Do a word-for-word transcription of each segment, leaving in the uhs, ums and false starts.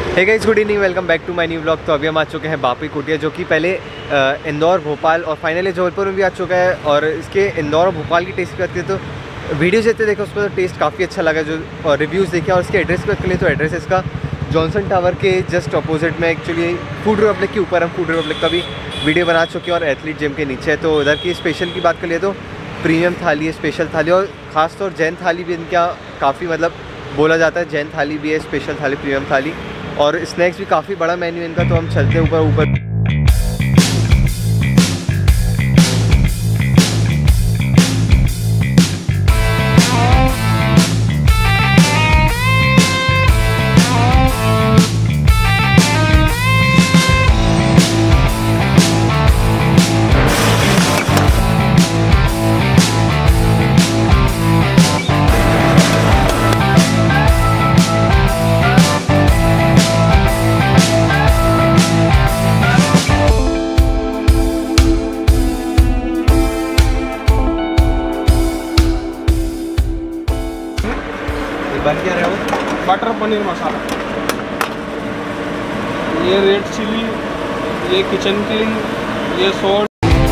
Hey guys, good evening, welcome back to my new vlog. तो अभी हम आ चुके हैं बापी कुटिया, जो कि पहले इंदौर, भोपाल और फाइनली जबलपुर में भी आ चुका है। और इसके इंदौर और भोपाल की टेस्ट करती है तो वीडियो जितने देखो उस पर तो टेस्ट काफ़ी अच्छा लगा जो, और रिव्यूज़ देखे। और इसके एड्रेस पर लिए तो एड्रेस इसका जॉनसन टावर के जस्ट अपोजिट में, एक्चुअली फूड रिपब्लिक के ऊपर हम फूड रिपब्लिक का भी वीडियो बना चुके हैं और एथलीट जिम के नीचे है। तो उधर की स्पेशल की बात कर लिए तो प्रीमियम थाली है, स्पेशल थाली, और ख़ासतौर जैन थाली भी इनका काफ़ी मतलब बोला जाता है। जैन थाली भी है, स्पेशल थाली, प्रीमियम थाली, और स्नैक्स भी काफ़ी बड़ा मेन्यू इनका। तो हम चलते हैं ऊपर ऊपर बन क्या रहा है? बटर पनीर मसाला, ये रेड चिली, ये किचन किंग, ये सॉल्ट।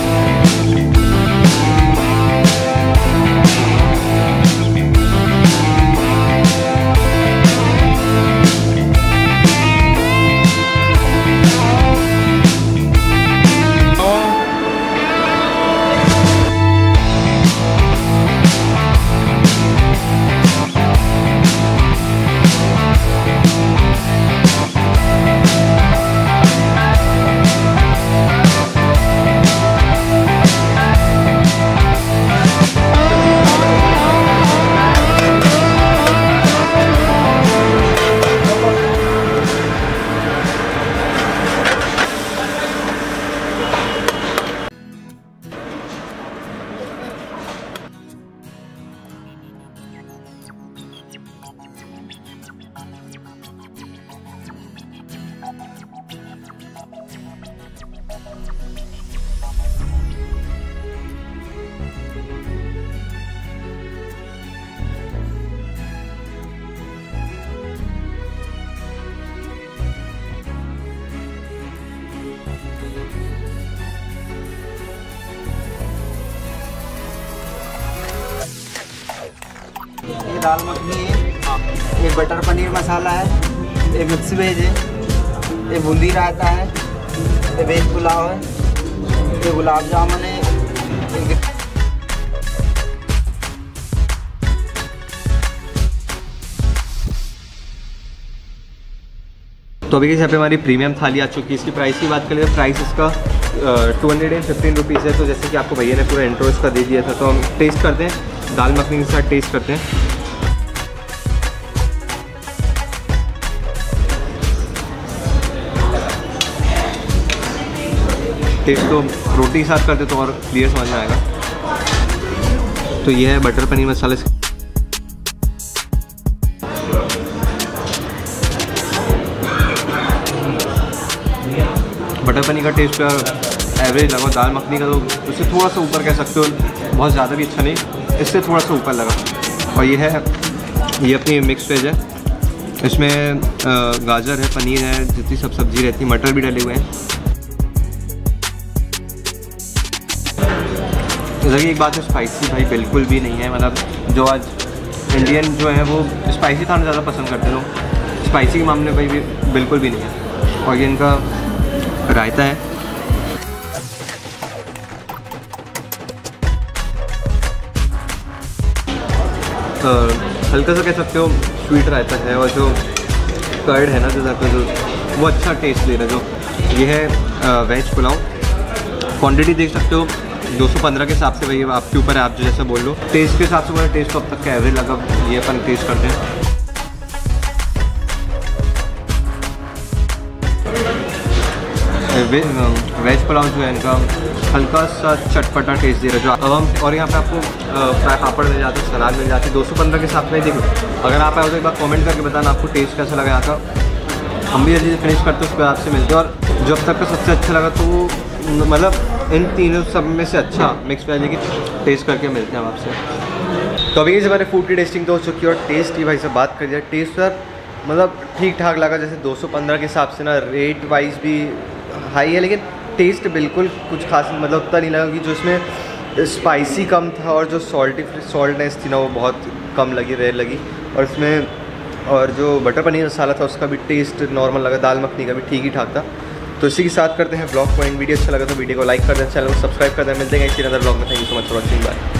ये दाल मखनी है, ये बटर पनीर मसाला है, ये मिक्स वेज है, ये बूंदी रायता है, ये वेज पुलाव है, ये गुलाब जामुन है। तो अभी यहाँ पे हमारी प्रीमियम थाली आ चुकी है। इसकी प्राइस की बात करें तो प्राइस इसका two hundred and fifteen rupees है। तो जैसे कि आपको भैया ने पूरा इंट्रो इसका दे दिया था, तो हम टेस्ट करते हैं, दाल मखनी के साथ टेस्ट करते हैं। टेस्ट तो रोटी के साथ करते तो और क्लियर समझ में आएगा। तो ये है बटर पनीर मसाला। बटर पनीर का टेस्ट एवरेज लगा, दाल मखनी का तो उससे थोड़ा सा ऊपर कह सकते हो, बहुत ज़्यादा भी अच्छा नहीं, इससे थोड़ा सा ऊपर लगा। और ये है, ये अपनी मिक्स वेज है, इसमें गाजर है, पनीर है, जितनी सब सब्जी रहती है, मटर भी डले हुए हैं। जैसे कि एक बात है, स्पाइसी भाई बिल्कुल भी नहीं है। मतलब जो आज इंडियन जो है वो स्पाइसी खाना ज़्यादा पसंद करते हैं लोग, स्पाइसी के मामले भाई भी बिल्कुल भी नहीं है। और ये इनका रायता है, तो हल्का सा कह सकते हो स्वीट रायता है। और जो कर्ड है ना जो जाता जो वो अच्छा टेस्ट दे रहा है। जो ये है वेज पुलाव, क्वांटिटी देख सकते हो दो सौ पंद्रह के हिसाब से, भाई आपके ऊपर है, आप जो जैसा बोल लो। टेस्ट के हिसाब से मेरा टेस्ट तो अब तक का एवरेज लगा, ये अपन टेस्ट करते हैं। वे, वेज पुलाव जो है इनका हल्का सा चटपटा टेस्ट दे रहा है जो अब हम। और यहाँ पे आपको फ्राई पापड़ मिल जाते हैं, सलाद मिल जाती है, दो सौ पंद्रह के हिसाब से। देखो अगर आप आए तो एक बार कमेंट करके बताना आपको टेस्ट कैसा लगा यहाँ का। हम भी जल्दी से फिनिश करते हैं, उसके बाद आपसे मिलते हैं। और जो अब तक का सबसे अच्छा लगा तो वो मतलब इन तीनों सब में से अच्छा मिक्स वेज की टेस्ट करके मिलते हैं आपसे। तो अभी हमारे फूड की टेस्टिंग तो हो चुकी है और टेस्ट की भाई से बात कर दिया। टेस्ट सर मतलब ठीक ठाक लगा, जैसे दो सौ पंद्रह के हिसाब से ना रेट वाइज भी हाई है, लेकिन टेस्ट बिल्कुल कुछ खास मतलब उतना नहीं लगा कि जो इसमें स्पाइसी कम था और जो सॉल्टी सॉल्टनेस थी ना वो बहुत कम लगी, रेयर लगी। और इसमें और जो बटर पनीर मसाला था उसका भी टेस्ट नॉर्मल लगा, दाल मखनी का भी ठीक ही ठाक था। तो इसी के साथ करते हैं ब्लॉग को एंड। वीडियो अच्छा लगा तो वीडियो को लाइक कर दें, चैनल को सब्सक्राइब कर दें। मिलते हैं किसी अदर ब्लॉग में। Thank you so much for watching, bye.